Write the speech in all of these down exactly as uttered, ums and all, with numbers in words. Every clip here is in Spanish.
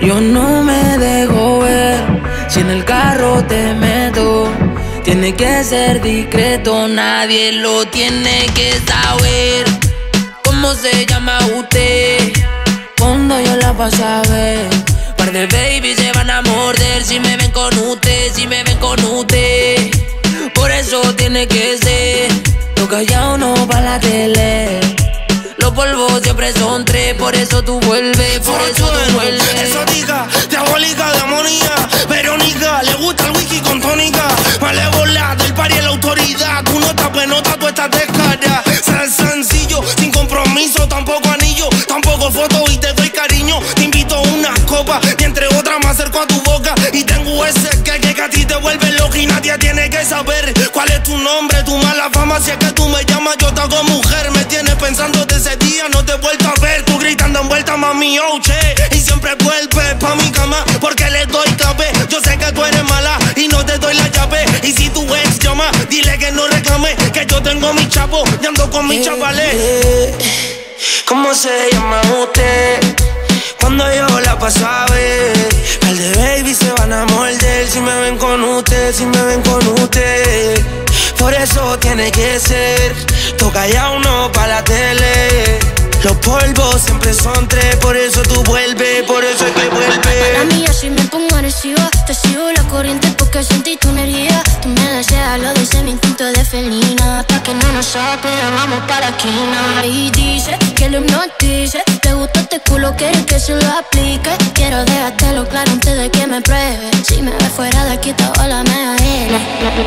Yo no me dejo ver, si en el carro te meto, tiene que ser discreto, nadie lo tiene que saber. ¿Cómo se llama usted? Cuando yo la paso a ver, par de babies se van a morder si me ven con usted, si me ven con usted. Por eso tiene que ser, lo callado no pa' la tele. Los polvos siempre son tres, por eso tú vuelves, por eso tú vuelves. Exótica, diabólica, demoníaca, Verónica, le gusta el whisky con tónica. Malévola, del party en la autoridad. Tú no estás penota, tú estás descarada. Ser sencillo, sin compromiso, tampoco anillo, tampoco foto y te doy cariño. Te invito a unas copas y entre otras me acerco a tu boca. Y tengo ese que, que, que a ti te vuelve loca y nadie tiene que saber cuál es tu nombre, tu mala fama. Si es que tú me llamas, yo te hago mujer. Me tienes pensando desde ese día, no te he vuelto a ver. Tú gritando en vuelta, mami, oh, che. Y siempre vuelves pa' mi cama porque le doy clave. Yo sé que tú eres mala y no te doy la llave. Y si tu ex llama, dile que no reclame, que yo tengo mi chapo y ando con mis chavales. eh, ¿Cómo se llama usted? Cuando yo la paso a ver, par de babies se van a morder si me ven con usted, si me ven con usted. Por eso tiene que ser, toca ya uno pa' la tele. Los polvos siempre son tres, por eso tú vuelves, por eso es que vuelves. La mía, si me pongo agresiva, te sigo la corriente porque sentí tu energía. Tú me deseas, lo dice mi instinto de felina. Hasta que no nos saben, vamos para la esquina. Y dice que lo hipnotice, te gusta este culo, quieres que se lo aplique. Quiero dejártelo claro antes de que me pruebe. Si me ves fuera de aquí, toda la me arena.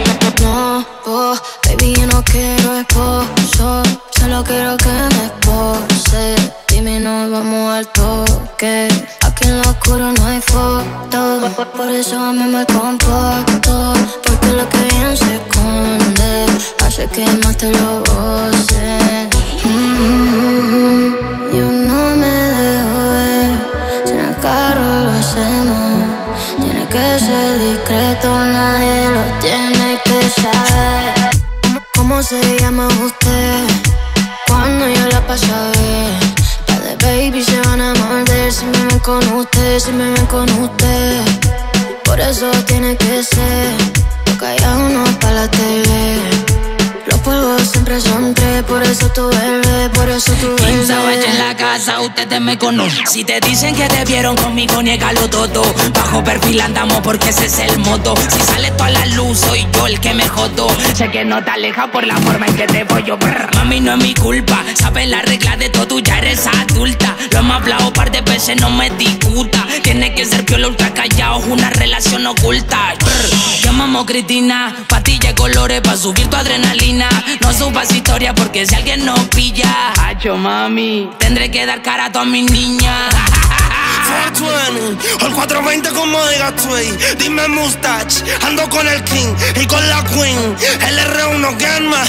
No, oh, baby, yo no quiero esposo, solo quiero que me espose. Dime, nos vamos al toque. Aquí en lo oscuro no hay foto, por eso a mí me comporto. Porque lo que bien se esconde hace que más te lo goce. Mm-hmm. Yo no me dejo ver, si en el carro lo hacemos, tiene que ser discreto, nadie lo tiene que saber. ¿Cómo se llama usted? Cuando yo la paso a ver, par de babies se van a morder si me ven con usted, si me ven con usted. Por eso tiene que ser, lo callado no pa' la tele. Los polvos siempre son tres, por eso tú vuelves, por eso tú vuelves. Savage en la casa, ustedes me conocen. Si te dicen que te vieron conmigo, niégalo todo. Bajo perfil andamos porque ese es el modo. Si sale toda la luz, soy yo el que me jodo. Sé que no te alejas por la forma en que te voy yo. Brr. Mami, no es mi culpa, sabes la regla de todo, tú ya eres adulta. Lo hemos hablado un par de veces, no me discuta. Tiene que ser piola ultra callado, una relación oculta. Brr. Llamamos Cristina, patilla de colores pa' subir tu adrenalina. No subas historia porque si alguien nos pilla, hacho mami, tendré que dar cara a todas mis niñas. cuatrocientos veinte, el cuatrocientos veinte como digas tú ahí. Dime Mustache, ando con el King y con la Queen. El R uno Gamma.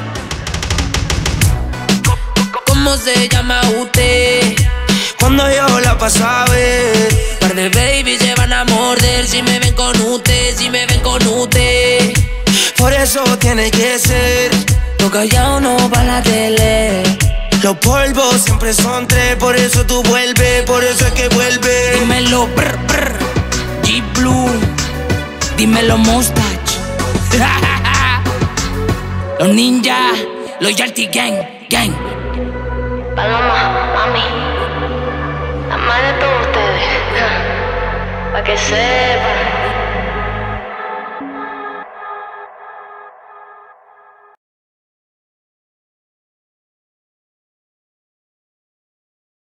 ¿Cómo se llama usted? Cuando yo la paso a ver, par de babies se van a morder si me ven con usted, si me ven con usted. Por eso tiene que ser, lo callado no pa' la tele. Los polvos siempre son tres, por eso tú vuelves, por eso es que vuelves. Dímelo, brr, brr, G-Blue, dímelo Mustache. Los ninjas, los Yalty Gang, gang. Paloma, mami, la madre de todos ustedes, pa' que sepan.